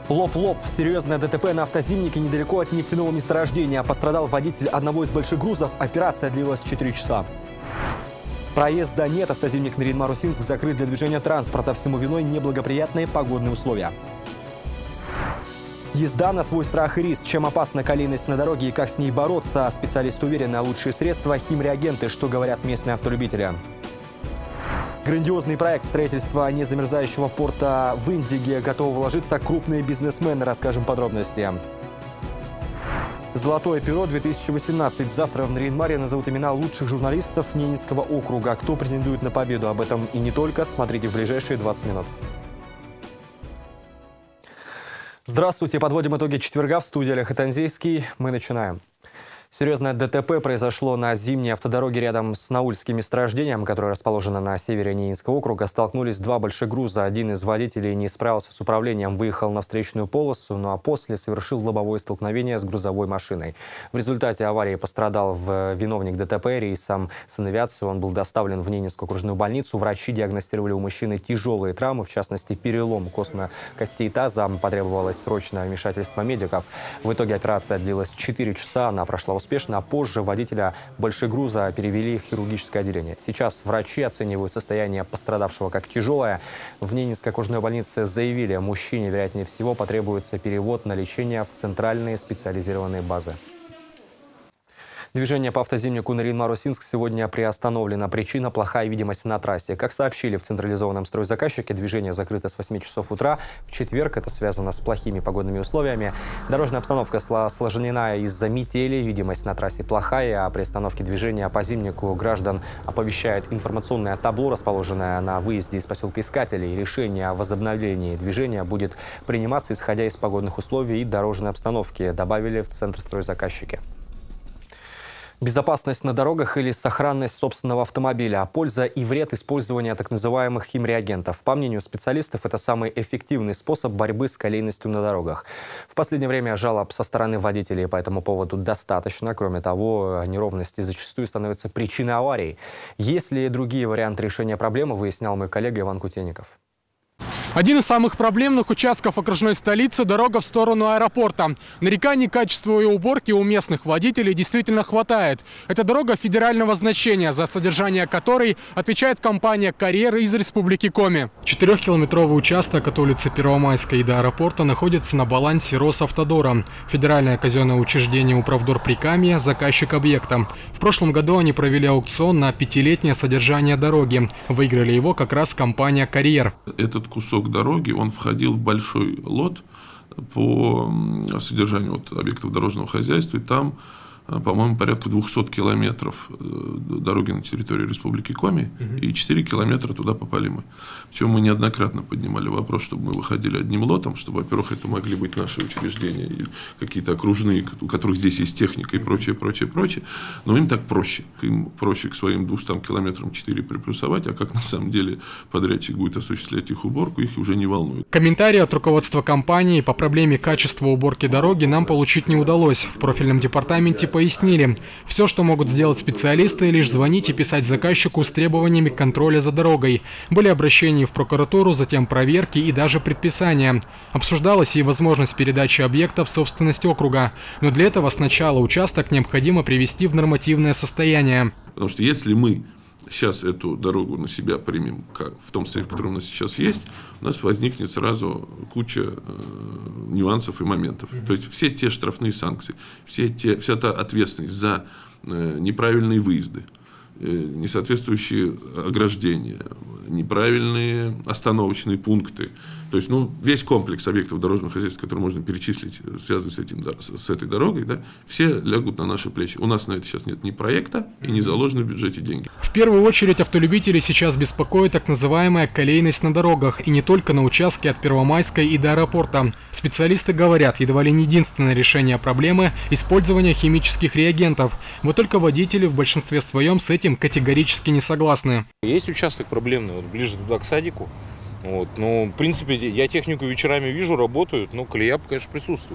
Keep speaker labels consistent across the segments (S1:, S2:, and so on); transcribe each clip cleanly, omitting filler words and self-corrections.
S1: Лоб-лоб. Серьезное ДТП на автозимнике недалеко от нефтяного месторождения. Пострадал водитель одного из больших грузов. Операция длилась 4 часа. Проезда нет. Автозимник Нарьян-Марусинск закрыт для движения транспорта. Всему виной неблагоприятные погодные условия. Езда на свой страх и риск. Чем опасна колейность на дороге и как с ней бороться? Специалисты уверены, лучшие средства – химреагенты, что говорят местные автолюбители. Грандиозный проект строительства незамерзающего порта в Индиге. Готовы вложиться крупные бизнесмены. Расскажем подробности. «Золотое перо 2018». Завтра в Нарьян-Маре назовут имена лучших журналистов Ненецкого округа. Кто претендует на победу? Об этом и не только. Смотрите в ближайшие 20 минут. Здравствуйте. Подводим итоги четверга в студии Олег Хатанзейский. Мы начинаем. Серьезное ДТП произошло на зимней автодороге рядом с Наульским месторождением, которое расположено на севере Ненецкого округа. Столкнулись два больших груза. Один из водителей не справился с управлением, выехал на встречную полосу, ну а после совершил лобовое столкновение с грузовой машиной. В результате аварии пострадал виновник ДТП рейсом санавиации. Он был доставлен в Ненецкую окружную больницу. Врачи диагностировали у мужчины тяжелые травмы, в частности перелом костей таза. Потребовалось срочное вмешательство медиков. В итоге операция длилась 4 часа. Она прошла успешно, а позже водителя большегруза перевели в хирургическое отделение. Сейчас врачи оценивают состояние пострадавшего как тяжелое. В Ненецкой окружной больнице заявили, мужчине, вероятнее всего, потребуется перевод на лечение в центральные специализированные базы. Движение по автозимнику Нарьян-Марусинск сегодня приостановлено. Причина – плохая видимость на трассе. Как сообщили в централизованном стройзаказчике, движение закрыто с 8 часов утра. В четверг это связано с плохими погодными условиями. Дорожная обстановка осложнена из-за метели. Видимость на трассе плохая. А при остановке движения по зимнику граждан оповещает информационное табло, расположенное на выезде из поселка Искателей. Решение о возобновлении движения будет приниматься, исходя из погодных условий и дорожной обстановки, добавили в центр стройзаказчики. Безопасность на дорогах или сохранность собственного автомобиля. Польза и вред использования так называемых химреагентов. По мнению специалистов, это самый эффективный способ борьбы с колейностью на дорогах. В последнее время жалоб со стороны водителей по этому поводу достаточно. Кроме того, неровности зачастую становятся причиной аварий. Есть ли другие варианты решения проблемы, выяснял мой коллега Иван Кутенников.
S2: Один из самых проблемных участков окружной столицы – дорога в сторону аэропорта. Нареканий к качеству ее уборки у местных водителей действительно хватает. Это дорога федерального значения, за содержание которой отвечает компания «Карьер» из Республики Коми. 4-километровый участок от улицы Первомайской до аэропорта находится на балансе Росавтодора. Федеральное казенное учреждение «Управдор Прикамья» – заказчик объекта. В прошлом году они провели аукцион на 5-летнее содержание дороги. Выиграли его как раз компания «Карьер».
S3: Этот кусок дороги, он входил в большой лот по содержанию объектов дорожного хозяйства. И там, по-моему, порядка 200 километров дороги на территории Республики Коми и 4 километра туда попали мы. Причем мы неоднократно поднимали вопрос, чтобы мы выходили одним лотом, чтобы, во-первых, это могли быть наши учреждения, и какие-то окружные, у которых здесь есть техника и прочее, прочее, прочее. Но им так проще. Им проще к своим 200 километрам 4 приплюсовать, а как на самом деле подрядчик будет осуществлять их уборку, их уже не волнует.
S2: Комментарии от руководства компании по проблеме качества уборки дороги нам получить не удалось. В профильном департаменте пояснили, все, что могут сделать специалисты, лишь звонить и писать заказчику с требованиями контроля за дорогой. Были обращения в прокуратуру, затем проверки и даже предписания. Обсуждалась и возможность передачи объекта в собственность округа. Но для этого сначала участок необходимо привести в нормативное состояние.
S3: Потому что если мы сейчас эту дорогу на себя примем в том состоянии, в котором у нас сейчас есть, у нас возникнет сразу куча нюансов и моментов. То есть все те штрафные санкции, вся та ответственность за неправильные выезды, несоответствующие ограждения, неправильные остановочные пункты. То есть, весь комплекс объектов дорожного хозяйства, который можно перечислить, связанный с этой дорогой, да, все лягут на наши плечи. У нас на это сейчас нет ни проекта и не заложены в бюджете деньги.
S2: В первую очередь автолюбителей сейчас беспокоит так называемая колейность на дорогах. И не только на участке от Первомайской и до аэропорта. Специалисты говорят, едва ли не единственное решение проблемы – использование химических реагентов. Вот только водители в большинстве своем с этим категорически не согласны.
S4: Есть участок проблемный, ближе туда к садику. Но, в принципе, я технику вечерами вижу, работают, но колея, конечно, присутствует.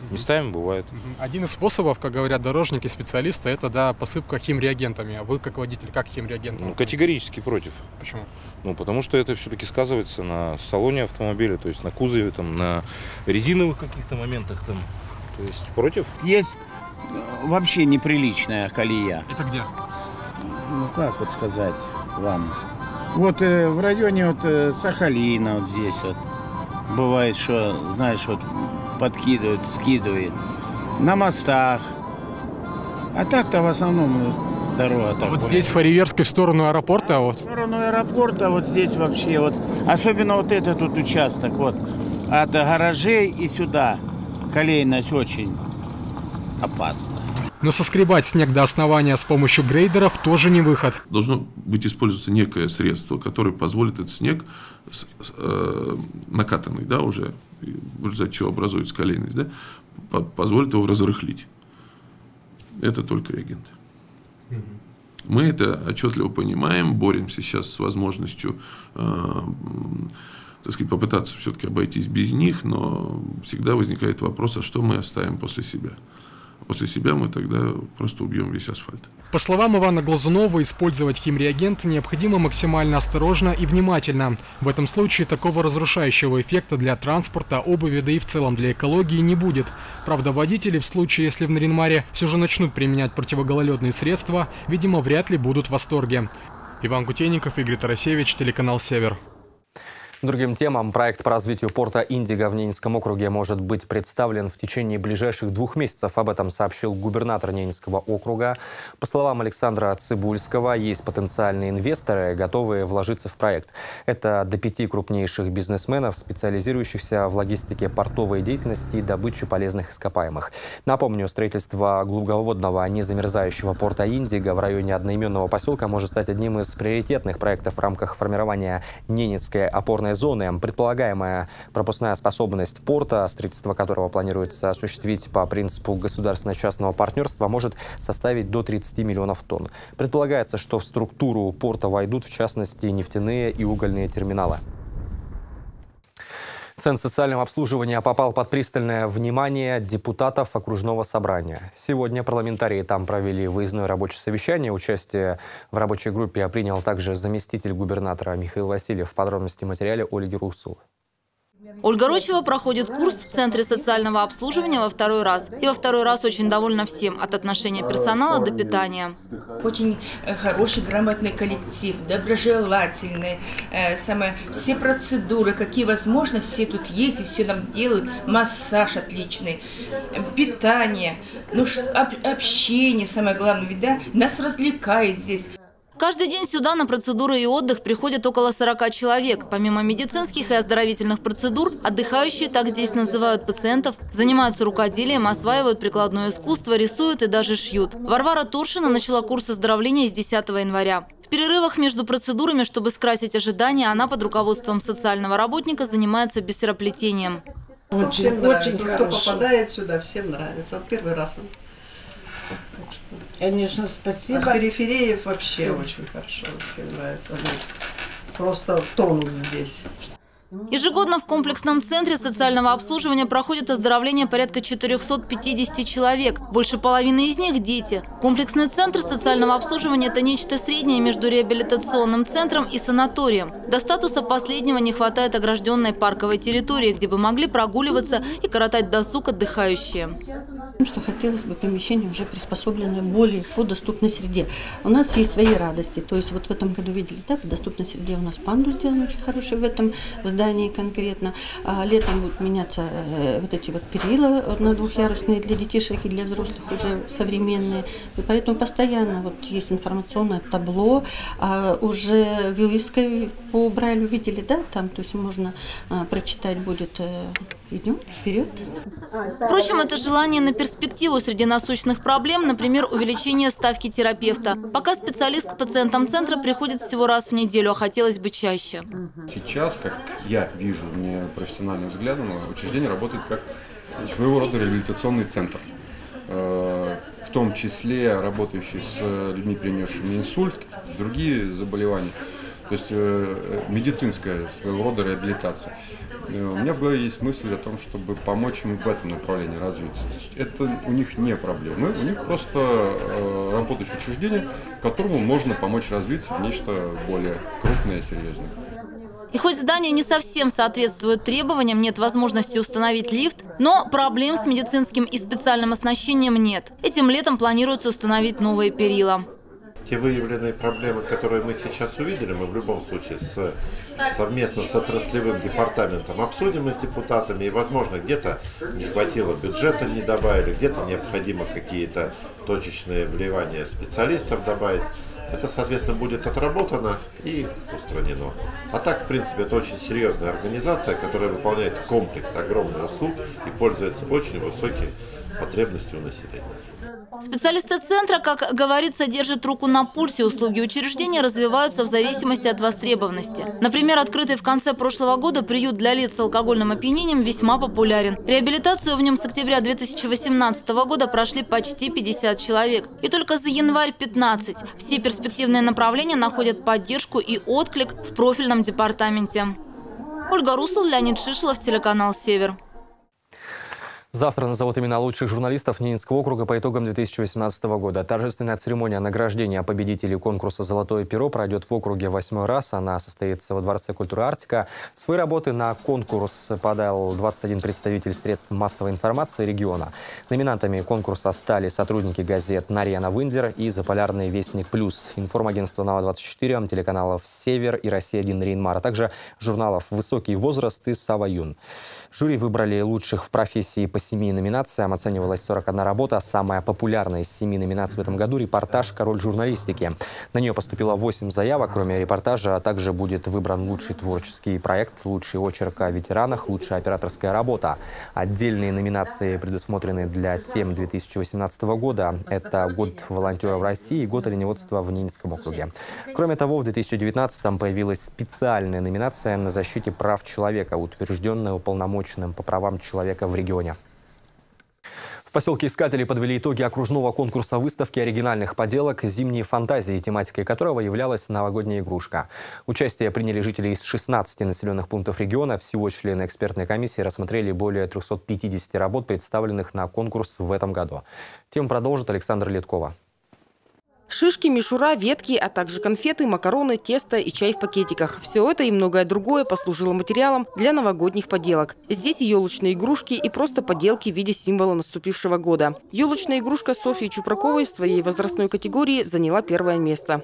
S4: Местами бывает.
S2: Один из способов, как говорят дорожники, специалисты, это, да, посыпка химреагентами. А вы, как водитель, как химреагентом?
S4: Ну, категорически против.
S2: Почему?
S4: Ну, потому что это все-таки сказывается на салоне автомобиля, то есть на кузове, там, на резиновых каких-то моментах. Там. То есть против.
S5: Есть вообще неприличная колея.
S2: Это где?
S5: Ну, как вот сказать вам? Вот в районе вот Сахалина вот здесь вот. Бывает, что, знаешь, вот подкидывают, скидывает. На мостах. А так-то в основном дорога так.
S2: Вот здесь, в Фариверской, в сторону аэропорта, вот.
S5: В сторону аэропорта, вот здесь вообще, вот, особенно вот этот вот участок, вот, от гаражей и сюда. Колейность очень опасна.
S2: Но соскребать снег до основания с помощью грейдеров тоже не выход.
S3: Должно быть использоваться некое средство, которое позволит этот снег, накатанный, да, уже, в результате чего образуется колейность, да, позволит его разрыхлить. Это только реагенты. Мы это отчетливо понимаем, боремся сейчас с возможностью, так сказать, попытаться все-таки обойтись без них, но всегда возникает вопрос, а что мы оставим после себя? После себя мы тогда просто убьем весь асфальт.
S2: По словам Ивана Глазунова, использовать химреагенты необходимо максимально осторожно и внимательно. В этом случае такого разрушающего эффекта для транспорта, обуви, да и в целом для экологии не будет. Правда, водители в случае, если в Нарьян-Маре все же начнут применять противогололедные средства, видимо, вряд ли будут в восторге. Иван Кутейников, Игорь Тарасевич, телеканал «Север».
S1: Другим темам, проект по развитию порта Индиго в Ненецком округе может быть представлен в течение ближайших 2 месяцев. Об этом сообщил губернатор Ненецкого округа. По словам Александра Цыбульского, есть потенциальные инвесторы, готовые вложиться в проект. Это до 5 крупнейших бизнесменов, специализирующихся в логистике портовой деятельности и добыче полезных ископаемых. Напомню, строительство глубоководного незамерзающего порта Индиго в районе одноименного поселка может стать одним из приоритетных проектов в рамках формирования Ненецкой опорной зоны. Предполагаемая пропускная способность порта, строительство которого планируется осуществить по принципу государственно-частного партнерства, может составить до 30 миллионов тонн. Предполагается, что в структуру порта войдут, в частности, нефтяные и угольные терминалы. Центр социального обслуживания попал под пристальное внимание депутатов окружного собрания. Сегодня парламентарии там провели выездное рабочее совещание. Участие в рабочей группе принял также заместитель губернатора Михаил Васильев. В подробности в материале Ольги Русул.
S6: Ольга Рочева проходит курс в Центре социального обслуживания во 2-й раз. И во 2-й раз очень довольна всем, от отношения персонала до питания.
S7: Очень хороший, грамотный коллектив, доброжелательный. Все процедуры, какие возможно, все тут есть и все нам делают. Массаж отличный, питание, общение, самое главное, ведь, да, нас развлекает здесь.
S6: Каждый день сюда на процедуры и отдых приходят около 40 человек. Помимо медицинских и оздоровительных процедур, отдыхающие, так здесь называют пациентов, занимаются рукоделием, осваивают прикладное искусство, рисуют и даже шьют. Варвара Туршина начала курс оздоровления с 10 января. В перерывах между процедурами, чтобы скрасить ожидания, она под руководством социального работника занимается бисероплетением.
S8: Всем нравится. Кто попадает сюда, всем нравится. Вот первый раз.
S9: Конечно, спасибо.
S8: А с периферии вообще очень хорошо. Всем нравится. Просто тонут здесь.
S6: Ежегодно в комплексном центре социального обслуживания проходит оздоровление порядка 450 человек. Больше половины из них – дети. Комплексный центр социального обслуживания – это нечто среднее между реабилитационным центром и санаторием. До статуса последнего не хватает огражденной парковой территории, где бы могли прогуливаться и коротать досуг отдыхающие.
S10: Что хотелось бы помещение уже приспособленное более по доступной среде. У нас есть свои радости. То есть вот в этом году видели, да, в доступной среде у нас пандус сделан очень хороший в этом здании конкретно. А летом будут меняться вот эти вот перила на 2-ярусные для детишек и для взрослых уже современные. И поэтому постоянно вот есть информационное табло. Уже вывеской по Брайлю видели, да, там, то есть можно прочитать будет. Идем вперед.
S6: Впрочем, это желание на перспективу среди насущных проблем, например, увеличение ставки терапевта. Пока специалист к пациентам центра приходит всего раз в неделю, а хотелось бы чаще.
S11: Сейчас, как я вижу, мне профессиональным взглядом, учреждение работает как своего рода реабилитационный центр. В том числе работающий с людьми, перенесшими инсульт, другие заболевания. То есть медицинская своего рода реабилитация. У меня в голове есть мысль о том, чтобы помочь им в этом направлении развиться. Это у них не проблема. У них просто работающее учреждение, которому можно помочь развиться в нечто более крупное и серьезное.
S6: И хоть здание не совсем соответствует требованиям, нет возможности установить лифт, но проблем с медицинским и специальным оснащением нет. Этим летом планируется установить новые перила.
S9: Те выявленные проблемы, которые мы сейчас увидели, мы в любом случае совместно с отраслевым департаментом обсудим с депутатами. И, возможно, где-то не хватило бюджета, не добавили, где-то необходимо какие-то точечные вливания специалистов добавить. Это, соответственно, будет отработано и устранено. А так, в принципе, это очень серьезная организация, которая выполняет комплекс огромных услуг и пользуется очень высокой потребностью населения.
S6: Специалисты центра, как говорится, держат руку на пульсе. Услуги учреждения развиваются в зависимости от востребованности. Например, открытый в конце прошлого года приют для лиц с алкогольным опьянением весьма популярен. Реабилитацию в нем с октября 2018 года прошли почти 50 человек. И только за январь 15. Все перспективные направления находят поддержку и отклик в профильном департаменте. Ольга Русул, Леонид Шишелов, телеканал «Север».
S1: Завтра назовут имена лучших журналистов Ненецкого округа по итогам 2018 года. Торжественная церемония награждения победителей конкурса «Золотое перо» пройдет в округе 8-й раз. Она состоится во Дворце культуры «Арктика». Свои работы на конкурс подал 21 представитель средств массовой информации региона. Номинантами конкурса стали сотрудники газет «Нарья Навындер» и «Заполярный вестник плюс», информагентства «Нава-24», телеканалов «Север» и «Россия-1 Рейнмар», а также журналов «Высокий возраст» и «Сава Юн». Жюри выбрали лучших в профессии по 7 номинациям. Оценивалась 41 работа. Самая популярная из 7 номинаций в этом году – репортаж «Король журналистики». На нее поступило 8 заявок. Кроме репортажа, также будет выбран лучший творческий проект, лучший очерк о ветеранах, лучшая операторская работа. Отдельные номинации предусмотрены для тем 2018 года. Это «Год волонтера в России» и «Год оленеводства в Ненецком округе». Кроме того, в 2019 появилась специальная номинация на защите прав человека, утвержденная уполномоченным по правам человека в регионе. В поселке Искатели подвели итоги окружного конкурса выставки оригинальных поделок «Зимние фантазии», тематикой которого являлась новогодняя игрушка. Участие приняли жители из 16 населенных пунктов региона. Всего члены экспертной комиссии рассмотрели более 350 работ, представленных на конкурс в этом году. Тему продолжит Александра Леткова.
S12: Шишки, мишура, ветки, а также конфеты, макароны, тесто и чай в пакетиках. Все это и многое другое послужило материалом для новогодних поделок. Здесь и елочные игрушки, и просто поделки в виде символа наступившего года. Елочная игрушка Софьи Чупраковой в своей возрастной категории заняла первое место.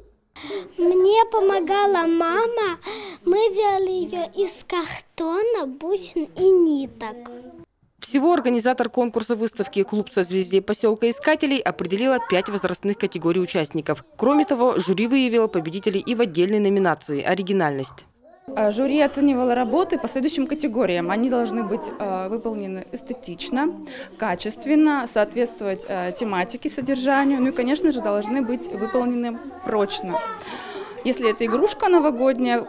S13: Мне помогала мама. Мы делали ее из картона, бусин и ниток.
S12: Всего организатор конкурса выставки «Клуб созвездия поселка Искателей» определила 5 возрастных категорий участников. Кроме того, жюри выявило победителей и в отдельной номинации «Оригинальность».
S14: Жюри оценивало работы по следующим категориям. Они должны быть выполнены эстетично, качественно, соответствовать тематике, содержанию, ну и, конечно же, должны быть выполнены прочно. Если это игрушка новогодняя,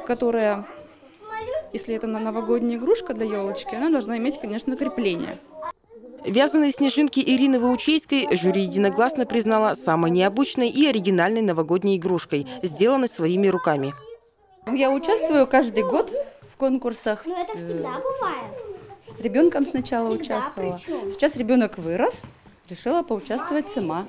S14: Если это новогодняя игрушка для елочки, она должна иметь, конечно, крепление.
S12: Вязаные снежинки Ирины Ваучейской жюри единогласно признала самой необычной и оригинальной новогодней игрушкой, сделанной своими руками.
S14: Я участвую каждый год в конкурсах.
S13: Но это всегда бывает.
S14: С ребенком сначала участвовала. Сейчас ребенок вырос, решила поучаствовать сама.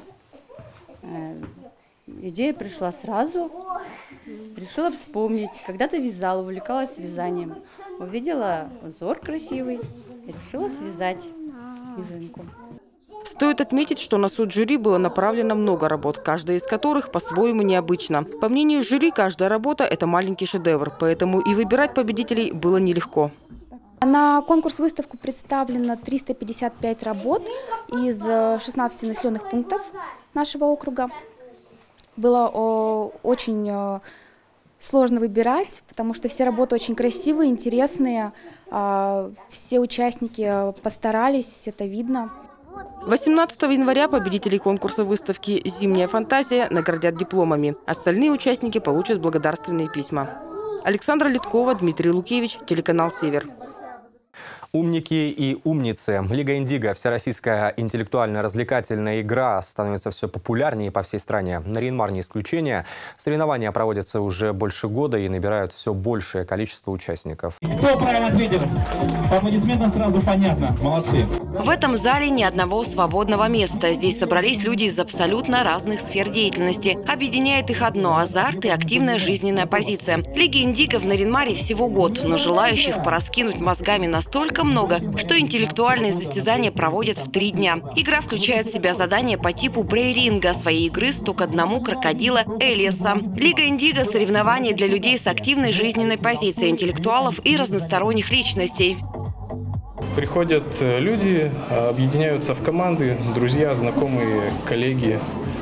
S14: Идея пришла сразу. Решила вспомнить. Когда-то вязала, увлекалась вязанием. Увидела узор красивый и решила связать снежинку.
S12: Стоит отметить, что на суд жюри было направлено много работ, каждая из которых по-своему необычна. По мнению жюри, каждая работа – это маленький шедевр, поэтому и выбирать победителей было нелегко.
S15: На конкурс-выставку представлено 355 работ из 16 населенных пунктов нашего округа. Было очень сложно выбирать, потому что все работы очень красивые, интересные. Все участники постарались, это видно.
S12: 18 января победителей конкурса выставки «Зимняя фантазия» наградят дипломами. Остальные участники получат благодарственные письма. Александра Леткова, Дмитрий Лукевич, телеканал «Север».
S1: Умники и умницы. Лига Индиго, всероссийская интеллектуально-развлекательная игра, становится все популярнее по всей стране. Нарьян-Мар не исключение. Соревнования проводятся уже больше года и набирают все большее количество участников.
S16: Кто правильно ответил? По аплодисментам сразу понятно. Молодцы.
S12: В этом зале ни одного свободного места. Здесь собрались люди из абсолютно разных сфер деятельности. Объединяет их одно – азарт и активная жизненная позиция. Лиги Индиго в Нарьян-Маре всего год, но желающих пораскинуть мозгами настолько много, что интеллектуальные состязания проводят в 3 дня. Игра включает в себя задания по типу брейринга, своей игры с только одному крокодила Элиаса. Лига Индиго – соревнования для людей с активной жизненной позицией, интеллектуалов и разносторонних личностей.
S17: Приходят люди, объединяются в команды, друзья, знакомые, коллеги.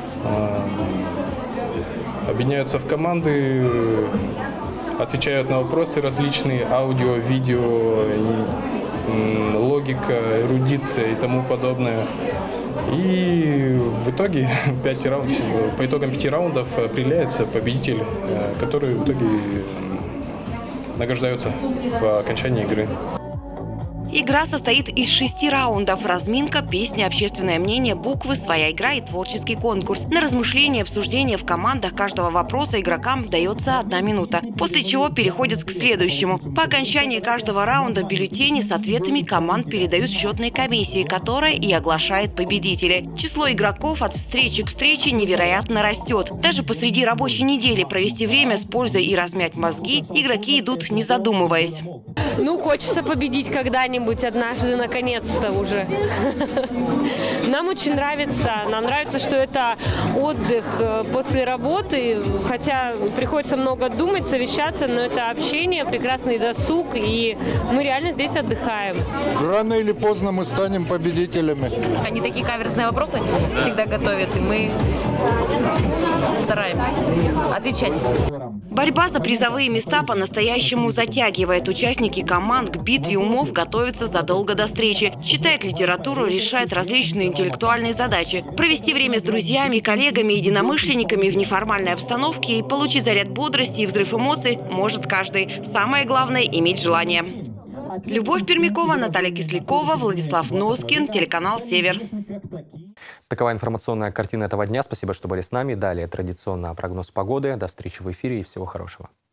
S17: Объединяются в команды, отвечают на вопросы различные, аудио, видео, логика, эрудиция и тому подобное. И в итоге по итогам 5 раундов определяется победитель, который в итоге награждается по окончании игры.
S12: Игра состоит из 6 раундов. Разминка, песня, общественное мнение, буквы, своя игра и творческий конкурс. На размышление и обсуждение в командах каждого вопроса игрокам дается 1 минута, после чего переходят к следующему. По окончании каждого раунда бюллетени с ответами команд передают счетной комиссии, которая и оглашает победителей. Число игроков от встречи к встрече невероятно растет. Даже посреди рабочей недели провести время с пользой и размять мозги игроки идут не задумываясь.
S18: Ну, хочется победить когда-нибудь, однажды, наконец-то уже. Нам очень нравится. Нам нравится, что это отдых после работы, хотя приходится много думать, совещаться, но это общение, прекрасный досуг, и мы реально здесь отдыхаем.
S19: Рано или поздно мы станем победителями.
S20: Они такие каверзные вопросы всегда готовят, и мы стараемся отвечать.
S12: Борьба за призовые места по-настоящему затягивает. Участники команд к битве умов готовятся задолго до встречи. Читает литературу, решает различные интеллектуальные задачи. Провести время с друзьями, коллегами, единомышленниками в неформальной обстановке и получить заряд бодрости и взрыв эмоций может каждый. Самое главное – иметь желание. Любовь Пермякова, Наталья Кислякова, Владислав Носкин, телеканал «Север».
S1: Такова информационная картина этого дня. Спасибо, что были с нами. Далее традиционно прогноз погоды. До встречи в эфире и всего хорошего.